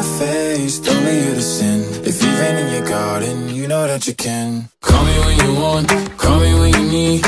face, tell me you're the sin. If you've been in your garden, you know that you can. Call me when you want, call me when you need.